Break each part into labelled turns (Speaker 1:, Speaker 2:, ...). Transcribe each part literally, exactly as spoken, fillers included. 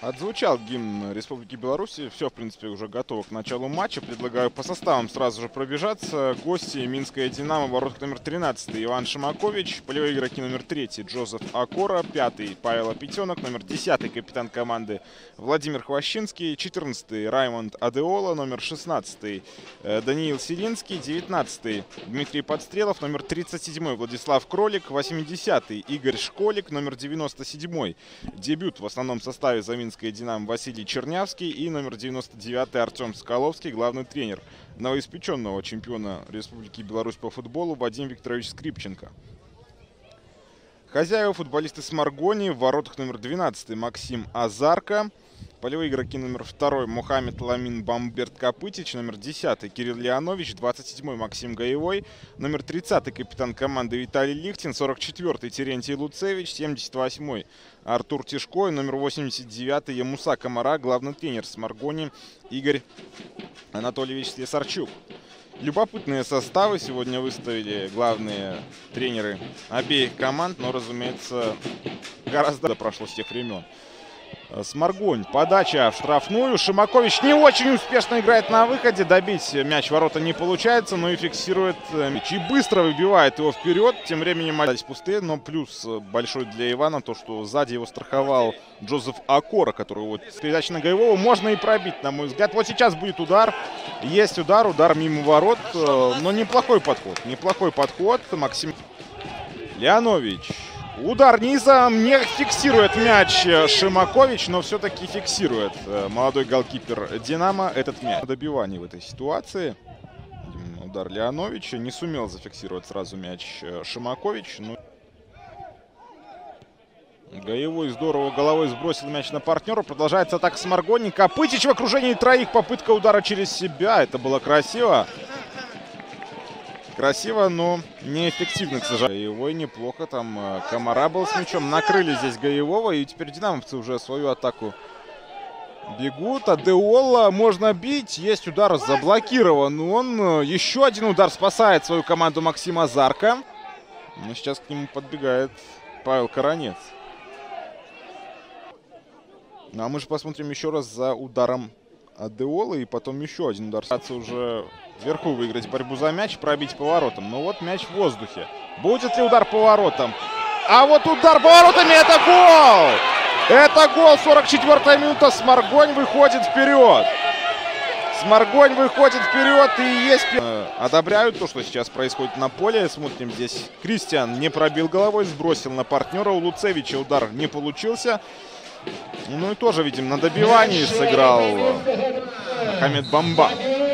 Speaker 1: Отзвучал гимн Республики Беларусь. Все, в принципе, уже готово к началу матча. Предлагаю по составам сразу же пробежаться. Гости: Минская Динамо, воротах номер тринадцать Иван Шимакович, полевые игроки номер три Джозеф Акора, пятый Павел Опетенок, номер десять капитан команды Владимир Хвощинский, четырнадцатый Раймонд Адеола, номер шестнадцать Даниил Селинский, девятнадцатый Дмитрий Подстрелов, номер тридцать семь Владислав Кролик, восьмидесятый Игорь Школик, номер девяносто семь дебют в основном составе за Минская Динамо Василий Чернявский и номер девяносто девять Артем Соколовский, главный тренер новоиспеченного чемпиона Республики Беларусь по футболу Вадим Викторович Скрипченко. Хозяева — футболисты Сморгонии, в воротах номер двенадцать Максим Азарко, полевые игроки номер два Мухаммед Ламин Бамберт Копытич, номер десять Кирилл Леонович, двадцать семь Максим Гаевой, номер тридцать капитан команды Виталий Лихтин, сорок четвёртый Терентий Луцевич, семьдесят восьмой Артур Тишко, номер восемьдесят девятый Ямуса Комара, главный тренер Сморгонии Игорь Анатольевич Слесарчук. Любопытные составы сегодня выставили главные тренеры обеих команд, но, разумеется, гораздо прошло с тех времен. Сморгонь. Подача в штрафную. Шимакович не очень успешно играет на выходе. Добить мяч в ворота не получается, но и фиксирует мяч. И быстро выбивает его вперед. Тем временем остались пустые, но плюс большой для Ивана то, что сзади его страховал Джозеф Акора, который вот с передачи на Гаевого можно и пробить, на мой взгляд. Вот сейчас будет удар. Есть удар. Удар мимо ворот. Но неплохой подход. Неплохой подход. Максим Леонович. Удар низом, не фиксирует мяч Шимакович, но все-таки фиксирует молодой голкипер Динамо этот мяч. Добивание в этой ситуации. Удар Леоновича. Не сумел зафиксировать сразу мяч Шимакович. Но... Гаевой здорово головой сбросил мяч на партнера. Продолжается атака Сморгонии. Копытич в окружении троих. Попытка удара через себя. Это было красиво. Красиво, но неэффективно, к сожалению. Гаевой неплохо. Там Комара был с мячом. Накрыли здесь Гаевого. И теперь динамовцы уже свою атаку бегут. Адеола можно бить. Есть удар заблокирован. Он еще один удар спасает свою команду Максима Азарко. Но сейчас к нему подбегает Павел Коронец. Ну, а мы же посмотрим еще раз за ударом Адеола. И потом еще один удар. Уже вверху выиграть борьбу за мяч, пробить поворотом. Но вот мяч в воздухе. Будет ли удар поворотом? А вот удар поворотами — это гол! Это гол! сорок четвёртая минута. Сморгонь выходит вперед. Сморгонь выходит вперед. И есть... Одобряют то, что сейчас происходит на поле. Смотрим здесь. Кристиан не пробил головой, сбросил на партнера. У Луцевича удар не получился. Ну и тоже, видим, на добивании сыграл Мухаммед Бамба.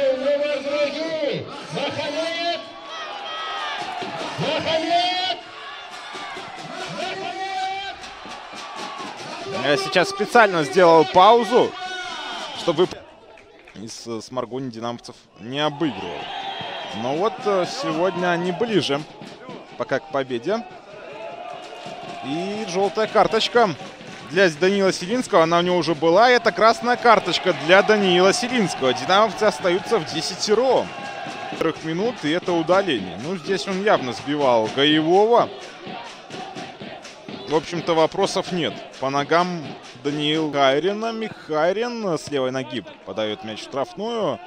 Speaker 1: Я сейчас специально сделал паузу, чтобы из Сморгонии динамовцев не обыгрывал. Но вот сегодня они ближе пока к победе. И желтая карточка для Даниила Селинского. Она у него уже была. И это красная карточка для Даниила Селинского. Динамовцы остаются в десятером. Первых минут, и это удаление. Ну, здесь он явно сбивал Гаевого. В общем-то, вопросов нет. По ногам Даниил Хайрина. Михайрин с левой ноги подает мяч в штрафную.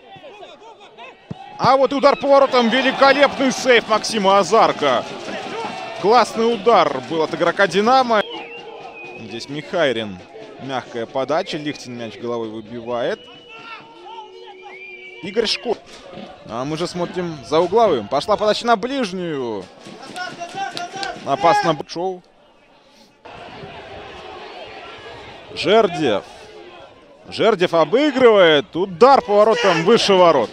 Speaker 1: А вот удар поворотом. Великолепный сейв Максима Азарко. Классный удар был от игрока Динамо. Здесь Михайрин. Мягкая подача. Лихтин мяч головой выбивает. Игорь Шко. А мы же смотрим за угловым. Пошла подача на ближнюю. Опасно. Шоу. Жердев. Жердев обыгрывает. Удар поворотом выше ворот.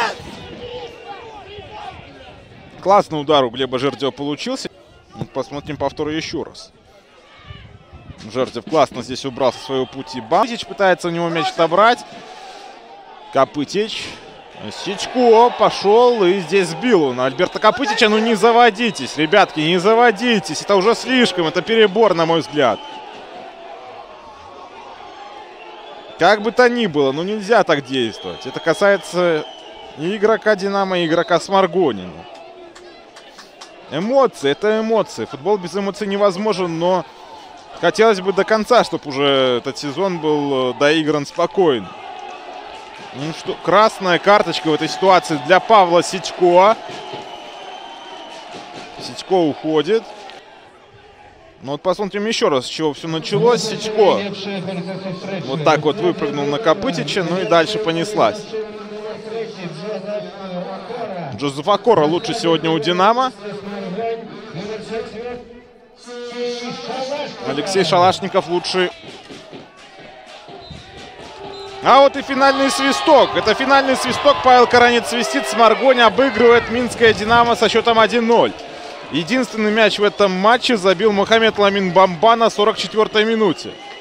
Speaker 1: Классный удар у Глеба Жердева получился. Посмотрим повтор еще раз. Жердев классно здесь убрал со своего пути. Бамбич пытается у него мяч отобрать. Копытич. Сичко пошел и здесь сбил он Альберта Копытича. Ну не заводитесь, ребятки, не заводитесь. Это уже слишком, это перебор, на мой взгляд. Как бы то ни было, ну нельзя так действовать. Это касается и игрока Динамо, и игрока Сморгонии. Эмоции, это эмоции. Футбол без эмоций невозможен, но Хотелось бы до конца, чтобы уже этот сезон был доигран спокойно. Ну что, красная карточка в этой ситуации для Павла Сичко. Сичко уходит. Ну вот посмотрим еще раз, с чего все началось. Сичко вот так вот выпрыгнул на Копытича, ну и дальше понеслась. Джозеф Окора лучше сегодня у «Динамо». Алексей Шалашников лучший. А вот и финальный свисток. Это финальный свисток. Павел Каранец свистит. Сморгонь обыгрывает минское «Динамо» со счетом один ноль. Единственный мяч в этом матче забил Мухаммед Ламин Бамба на сорок четвёртой минуте.